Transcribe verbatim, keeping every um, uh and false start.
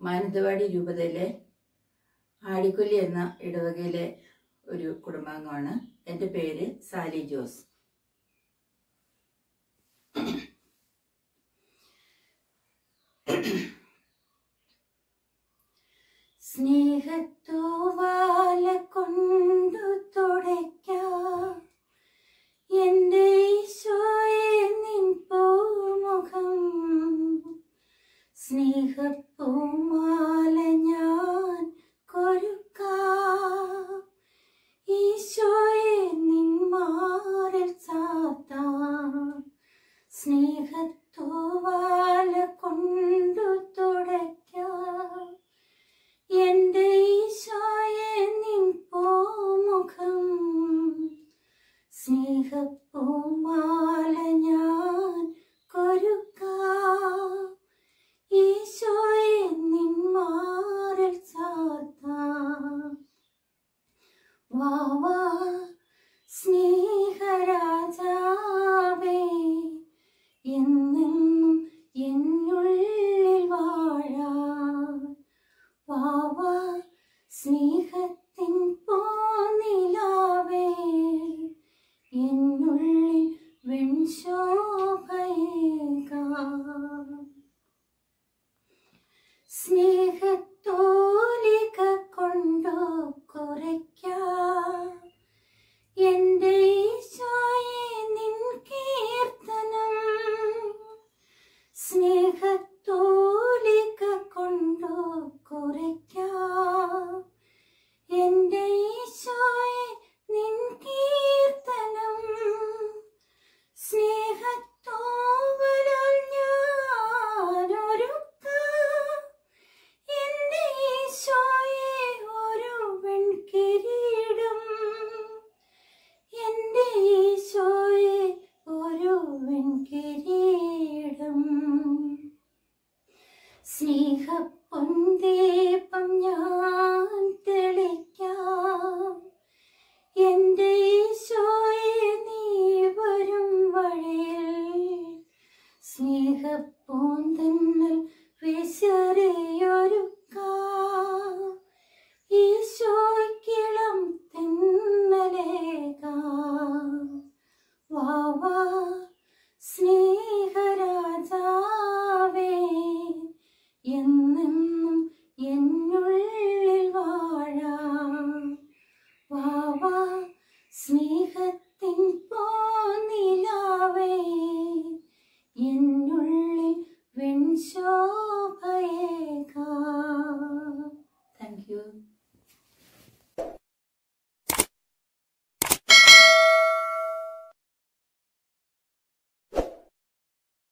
മാനന്തവാടി രൂപതയിലെ ആടിക്കൊല്ലി എന്ന ഇടവകയിലെ ഒരു കുടുംബാംഗമാണ്. എൻ്റെ പേര് സാലി ജോസ്. സ്നേഹത്തോവാല കൊണ്ടു തുടയ്ക്കാം എൻ്റെ ഈശോയെ നിൻ പൂമുഖം, സ്നേഹപ്പൂമാല ഞാൻ കൊരുക്കാം ഈശോയെ നിൻ മാറിൽ ചാർത്താം. സ്നേഹത്തോവാല കൊണ്ടു തുടയ്ക്കാം എൻ്റെ ഈശോയെ നിൻ പൂമുഖം, സ്നേഹപ്പൂമാല ഞാൻ കൊരുക്കാം ഈശോയെ നിൻ മാറിൽ ചാർത്താം. വാവാ സ്നേഹരാജാവേ, എന്നെന്നും എന്നുള്ളിൽ വാഴാൻ. വാവാ സ്നേഹത്തിൻ പൂനിലാവേ, എന്നുള്ളിൽ വെൺശോഭയേകാം. സ്നേഹത്തോലിക കൊണ്ടു കുറയ്ക്കാം എൻ്റെ ഈശോയെ നിൻ കീർത്തനം, സ്നേഹത്തോലിക കൊണ്ടു കുറയ്ക്കാം എൻ്റെ ഈശോയെ നിൻ കീർത്തനം. സ്നേഹത്തോവലാൽ ഞാൻ ഒരുക്കാം എൻ്റെ ഈശോയെ ഒരു വെൺകിരീടം, എൻ്റെ ഈശോയെ ഒരു വെൺകിരീടം. സ്നേഹപ്പൊന്തീപം ഞാൻ തെളിക്കാം എൻ്റെ ഈശോയെ നീ വരും വഴിയിൽ, സ്നേഹപ്പൂന്തന്നൽ വിശറിയൊരുക്കാം ഈശോയ്ക്കിളം തെന്നലേകാം. വാവാ സ്നേഹ